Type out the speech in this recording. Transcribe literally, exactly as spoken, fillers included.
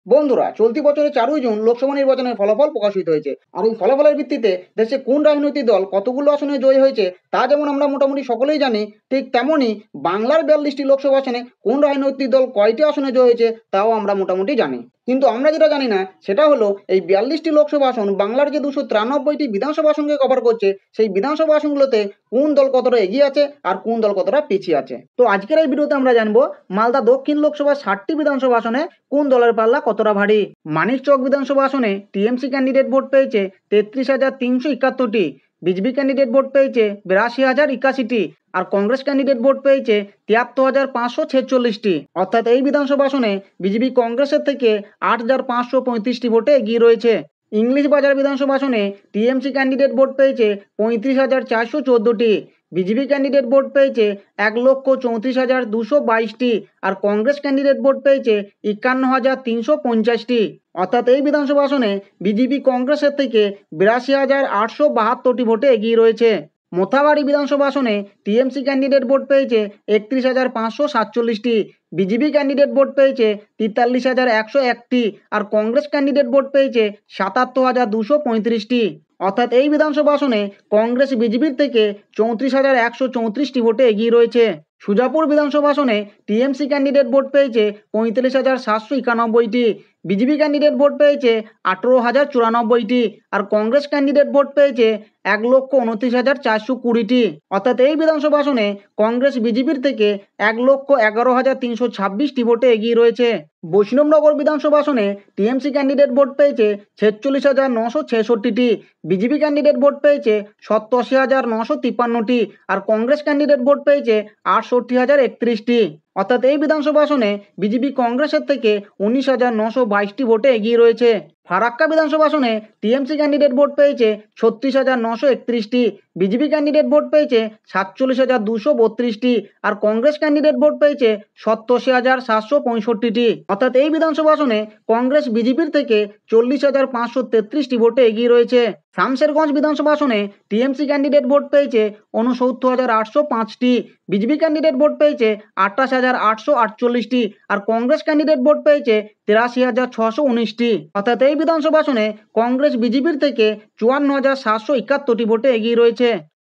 বন্ধুরা, চলতি বছরের চারই জুন লোকসভা নির্বাচনের ফলাফল প্রকাশিত হয়েছে। আর এই ফলাফলের ভিত্তিতে দেশে কোন রাজনৈতিক দল কতগুলো আসনে জয়ী হয়েছে তা যেমন আমরা মোটামুটি সকলেই জানি, ঠিক তেমনই বাংলার বিয়াল্লিশটি লোকসভা আসনে কোন রাজনৈতিক দল কয়টি আসনে জয়ী হয়েছে তাও আমরা মোটামুটি জানি। কিন্তু আমরা যেটা জানি না সেটা হলো এই বিয়াল্লিশটি লোকসভা আসন বাংলার যে দুশো তিরানব্বইটি বিধানসভা আসনকে কভার করছে, সেই বিধানসভা আসনগুলোতে কোন দল কতটা এগিয়ে আছে আর কোন দল কতটা পিছিয়ে আছে। তো আজকের এই ভিডিওতে আমরা জানবো মালদা দক্ষিণ লোকসভা ষাটটি বিধানসভা আসনে কোন দলের পাল্লা কতটা ভারী। মানিকচক বিধানসভা আসনে টিএমসি ক্যান্ডিডেট ভোট পেয়েছে তেত্রিশ হাজার তিনশো একাত্তরটি, বিজেপি ক্যান্ডিডেট ভোট পেয়েছে বিরাশি হাজার একাশিটি, আর কংগ্রেস ক্যান্ডিডেট ভোট পেয়েছে তিয়াত্তর হাজার পাঁচশো ছেচল্লিশটি। অর্থাৎ এই বিধানসভা আসনে বিজেপি কংগ্রেসের থেকে আট হাজার পাঁচশো পঁয়ত্রিশটি ভোটে এগিয়ে রয়েছে। ইংলিশ বাজার বিধানসভা আসনে টিএমসি ক্যান্ডিডেট ভোট পেয়েছে পঁয়ত্রিশ হাজার চারশো চোদ্দোটি, বিজেপি ক্যান্ডিডেট ভোট পেয়েছে এক লক্ষ চৌত্রিশ হাজার দুশো বাইশটি, আর কংগ্রেস ক্যান্ডিডেট ভোট পেয়েছে একান্ন হাজার তিনশো পঞ্চাশটি। অর্থাৎ এই বিধানসভা আসনে বিজেপি কংগ্রেসের থেকে বিরাশি হাজার আটশো বাহাত্তরটি ভোটে এগিয়ে রয়েছে। মোথাবাড়ি বিধানসভা আসনে টিএমসি ক্যান্ডিডেট ভোট পেয়েছে একত্রিশ হাজার পাঁচশো সাতচল্লিশটি, বিজেপি ক্যান্ডিডেট ভোট পেয়েছে তেতাল্লিশ হাজার একশো একটি, আর কংগ্রেস ক্যান্ডিডেট ভোট পেয়েছে সাতাত্তর হাজার দুশো পঁয়ত্রিশটি। অর্থাৎ এই বিধানসভা আসনে কংগ্রেস বিজেপির থেকে চৌত্রিশ হাজার একশো চৌত্রিশটি ভোটে এগিয়ে রয়েছে। সুজাপুর বিধানসভা আসনে টিএমসি ক্যান্ডিডেট ভোট পেয়েছে পঁয়তাল্লিশ হাজার সাতশো একানব্বইটি, বিজেপি ক্যান্ডিডেট ভোট পেয়েছে আঠেরো হাজার চুরানব্বইটি, আর কংগ্রেস ক্যান্ডিডেট ভোট পেয়েছে এক লক্ষ উনত্রিশ হাজার চারশো কুড়িটি। অর্থাৎ এই বিধানসভা আসনে কংগ্রেস বিজেপির থেকে এক লক্ষ এগারো হাজার তিনশো ছাব্বিশটি ভোটে এগিয়ে রয়েছে। বৈষ্ণবনগর বিধানসভা আসনে টিএমসি ক্যান্ডিডেট ভোট পেয়েছে ছেচল্লিশ হাজার নশো ছেষট্টিটি, বিজেপি ক্যান্ডিডেট ভোট পেয়েছে সপ্তাশি হাজার নশো তিপ্পান্নটি, আর কংগ্রেস ক্যান্ডিডেট ভোট পেয়েছে আটষট্টি হাজার একত্রিশটি। অর্থাৎ এই বিধানসভা আসনে বিজেপি কংগ্রেসের থেকে উনিশ হাজার নশো বাইশটি ভোটে এগিয়ে রয়েছে। ফারাক্কা বিধানসভা আসনে টিএমসি ক্যান্ডিডেট ভোট পেয়েছে ছত্রিশ হাজার নশো একত্রিশটি, বিজেপি ক্যান্ডিডেট ভোট পেয়েছে সাতচল্লিশ হাজার দুশো বত্রিশটি, আর কংগ্রেস ক্যান্ডিডেট ভোট পেয়েছে সপ্তাশি হাজার সাতশো পঁয়ষট্টিটি। অর্থাৎ এই বিধানসভা আসনে কংগ্রেস বিজেপির থেকে চল্লিশ হাজার পাঁচশো তেত্রিশটি ভোটে এগিয়ে রয়েছে। শামশেরগঞ্জ বিধানসভা আসনে টিএমসি ক্যান্ডিডেট ভোট পেয়েছে ঊনসত্তর হাজার আটশো পাঁচটি, বিজেপি ক্যান্ডিডেট ভোট পেয়েছে আটাশ হাজার আটশো আটচল্লিশটি, আর কংগ্রেস ক্যান্ডিডেট ভোট পেয়েছে তিরাশি হাজার ছশো উনিশটি। অর্থাৎ এই বিধানসভা আসনে কংগ্রেস বিজেপির থেকে চুয়ান্ন হাজার সাতশো একাত্তরটি ভোটে এগিয়ে রয়েছে।